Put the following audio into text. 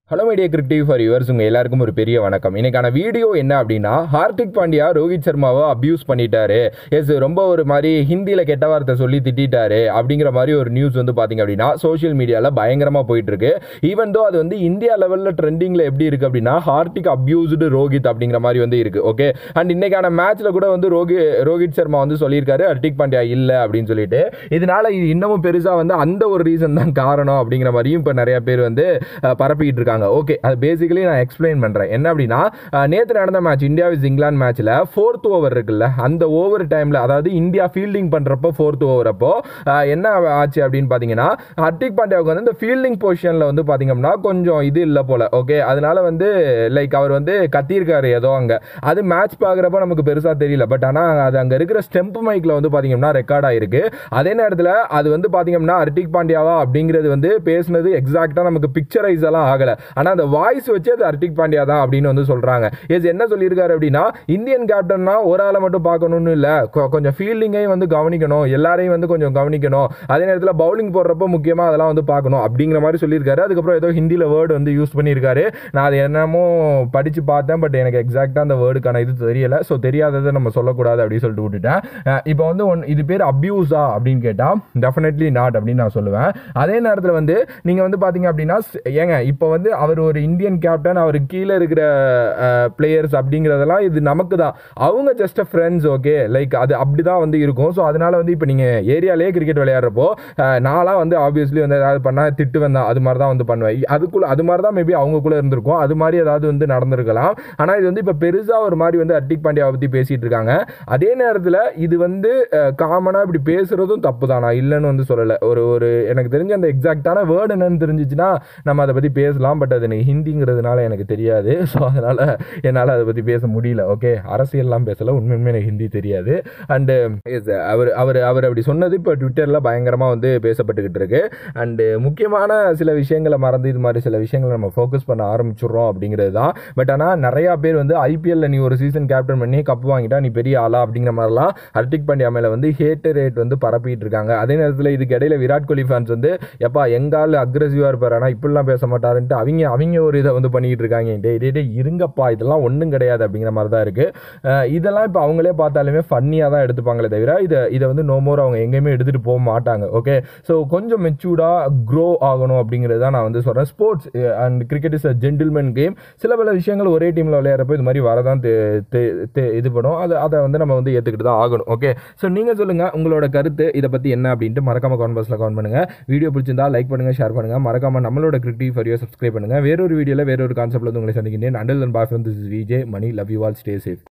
Hello media cricket for yours உங்கள் எல்லாருக்கும் ஒரு பெரிய வணக்கம். இன்னைக்கான வீடியோ என்ன அப்படின்னா, ஹார்திக் பாண்டியா ரோஹித் சர்மாவை அப்யூஸ் பண்ணிட்டாரு, ரொம்ப ஒரு மாதிரி ஹிந்தியில் கெட்ட வார்த்தை சொல்லி திட்டாரு அப்படிங்கிற மாதிரி ஒரு நியூஸ் வந்து பார்த்தீங்க அப்படின்னா சோஷியல் மீடியாவில் பயங்கரமாக போயிட்டு இருக்கு. ஈவன் தோ அது வந்து இந்தியா லெவலில் ட்ரெண்டிங்கில் எப்படி இருக்கு அப்படின்னா, ஹார்திக் அப்யூஸ்டு ரோஹித் அப்படிங்கிற மாதிரி வந்து இருக்கு. ஓகே, அண்ட் இன்னைக்கான மேட்ச்ல கூட வந்து ரோஹித் சர்மா வந்து சொல்லியிருக்காரு ஹார்திக் பாண்டியா இல்லை அப்படின்னு சொல்லிட்டு. இதனால இது இன்னமும் பெருசாக வந்து அந்த ஒரு ரீசன் தான் காரணம் அப்படிங்கிற மாதிரியும் இப்போ நிறைய பேர் வந்து பரப்பிட்டு இருக்காங்க. ஓகே, அது பேசிக்கலி நான் எக்ஸ்பிளைன் பண்றேன். என்ன அப்படின்னா, நேற்று நடந்த மேட்ச் இந்தியா விஸ் இங்கிலாந்து மேட்ச்ல 4th ஓவர் இருக்குல்ல, அந்த ஓவர் டைம்ல, அதாவது இந்தியா ஃபீல்டிங் பண்றப்போ 4th ஓவர் அப்போ என்ன ஆச்சு அப்படின்னு பாத்தீங்கன்னா, ஹார்திக் பாண்டியாவுக்கு வந்து இந்த ஃபீல்டிங் பொசிஷன்ல வந்து பாத்தீங்கன்னா கொஞ்சம் இது இல்லை போல. ஓகே, அதனால வந்து லைக் அவர் வந்து கத்தியிருக்காரு ஏதோ அங்க. அது மேட்ச் பாக்குறப்ப நமக்கு பெருசா தெரியல, பட் ஆனா அது அங்க இருக்கிற ஸ்டெம்ப் மைக்ல வந்து பாத்தீங்கன்னா ரெக்கார்ட் ஆயிருக்கு. அதே நேரத்தில் அது வந்து பாத்தீங்கன்னா ஹார்திக் பாண்டியாவா அப்படிங்கிறது வந்து பேசுனது எக்ஸாக்டா நமக்கு பிக்சரைஸ் எல்லாம் ஆகல. ஆனா அந்த வாய்ஸ் வச்சு அது ஹார்திக் பாண்டியா தான் அப்படின்னு வந்து சொல்றாங்க. என்ன சொல்லியிருக்காரு அப்படின்னா, இந்தியன் கேப்டன்னா ஒரு ஆளை மட்டும் பார்க்கணும்னு இல்ல, கொஞ்சம் ஃபீல்டிங்கையும் வந்து கவனிக்கணும், எல்லாரையும் வந்து கொஞ்சம் கவனிக்கணும், அதே நேரத்தில் பவுலிங் போடுறப்ப முக்கியமா அதெல்லாம் வந்து பார்க்கணும் அப்படிங்கிற மாதிரி சொல்லியிருக்காரு. அதுக்கப்புறம் ஏதோ ஹிந்தியில் வேர்டு வந்து யூஸ் பண்ணியிருக்காரு. நான் அது என்னமோ படிச்சு பார்த்தேன், பட் எனக்கு எக்ஸாக்டா அந்த வேர்டுக்கான இது தெரியல. ஸோ தெரியாததை நம்ம சொல்லக்கூடாது அப்படின்னு சொல்லிட்டு விட்டுட்டேன். இப்போ வந்து இது பேர் அப்யூஸா அப்படின்னு கேட்டா டெஃபினெட்லி நாட் அப்படின்னு நான் சொல்லுவேன். அதே நேரத்தில் வந்து நீங்க வந்து பாத்தீங்க அப்படின்னா, ஏங்க இப்போ வந்து அவர் ஒரு இந்தியன் கேப்டன், அவர் கீழே இருக்கிற பிளேயர்ஸ் அப்படிங்கிறதெல்லாம் இது நமக்கு தான், அவங்க ஜஸ்ட் ஃப்ரெண்ட்ஸ். ஓகே, லைக் அது அப்படிதான் வந்து இருக்கும். ஸோ அதனால வந்து இப்போ நீங்க ஏரியாலே கிரிக்கெட் விளையாடுறப்போ நான்லாம் வந்து ஆப்வியஸ்லி வந்து ஏதாவது பண்ணா திட்டு வந்தேன், அது மாதிரி தான் வந்து பண்ணுவேன். அதுக்குள்ள அது மாதிரி தான் மேபி அவங்களுக்குள்ள இருந்திருக்கும், அது மாதிரி ஏதாவது வந்து நடந்திருக்கலாம். ஆனால் இது வந்து இப்போ பெருசா ஒரு மாதிரி வந்து ஹார்திக் பாண்டியாவை பற்றி பேசிட்டு இருக்காங்க. அதே நேரத்தில் இது வந்து காமனா இப்படி பேசுறதும் தப்பு தான், நான் இல்லைன்னு வந்து சொல்லலை. ஒரு எனக்கு தெரிஞ்ச அந்த எக்ஸாக்டான வேர்டு என்னன்னு தெரிஞ்சிச்சுன்னா நம்ம அதை பற்றி பேசலாம், பட் அது எனக்கு ஹிந்திங்கிறதுனால எனக்கு தெரியாது. ஸோ அதனால் என்னால் அதை பற்றி பேச முடியல. ஓகே, அரசியல்லாம் பேசல, உண்மையுமே எனக்கு ஹிந்தி தெரியாது. அண்டு அவர் அவர் அவர் அப்படி சொன்னது இப்போ ட்விட்டரில் பயங்கரமாக வந்து பேசப்பட்டுக்கிட்டு இருக்கு. அண்டு முக்கியமான சில விஷயங்களை மறந்து இது மாதிரி சில விஷயங்களை நம்ம ஃபோக்கஸ் பண்ண ஆரம்பிச்சிடுறோம் அப்படிங்கிறது தான். பட் ஆனால் நிறையா பேர் வந்து ஐபிஎல்ல நீ ஒரு சீசன் கேப்டன் பண்ணி கப்பு வாங்கிட்டா நீ பெரிய ஆளா அப்படிங்கிற மாதிரிலாம் ஹார்திக் பாண்டியா மேலே வந்து ஹேட் ரேட் வந்து பரப்பிட்டு இருக்காங்க. அதே நேரத்தில் இதுக்கு இடையில விராட் கோலி ஃபேன்ஸ் வந்து எப்பா எங்கால் அக்ரெசிவாக இருப்பார், ஆனால் இப்படிலாம் பேச மாட்டாருன்ட்டு அவங்க ஒரு இதை வந்து பண்ணிட்டு இருக்காங்க. டே இருங்கப்பா, இதெல்லாம் ஒன்றும் கிடையாது அப்படிங்கிற மாதிரி தான் இருக்கு. இதெல்லாம் இப்போ அவங்களே பார்த்தாலுமே ஃபன்னியாக தான் எடுத்துப்பாங்களே தவிர இதை வந்து நோ மோர் அவங்க எங்கேயுமே எடுத்துகிட்டு போக மாட்டாங்க. ஓகே, ஸோ கொஞ்சம் மெச்சூர்டாக க்ரோ ஆகணும் அப்படிங்கிறது தான் நான் வந்து சொல்கிறேன். Sports and cricket is a gentleman game. சில பல விஷயங்கள் ஒரே டீமில் விளையாடுறப்போ இது மாதிரி வரதான் இது பண்ணும், அதை வந்து நம்ம வந்து ஏற்றுக்கிட்டு தான் ஆகணும். ஓகே, ஸோ நீங்கள் சொல்லுங்கள் உங்களோட கருத்து இதை பற்றி என்ன அப்படின்ட்டு மறக்காம கமெண்ட் பாக்ஸில் கமெண்ட் பண்ணுங்கள். வீடியோ பிடிச்சிருந்தா லைக் பண்ணுங்கள், ஷேர் பண்ணுங்கள், மறக்காம நம்மளோட கிரிக்கெட் ஃபார் யூ சப்ஸ்கிரைப் பண்ணுங்கள். வேறொரு வீடியோவில் வேறொரு கான்செப்ட்ல உங்களை சந்திக்கின்றேன். Until then bye from this is Vijay Mani. Love you all, stay safe.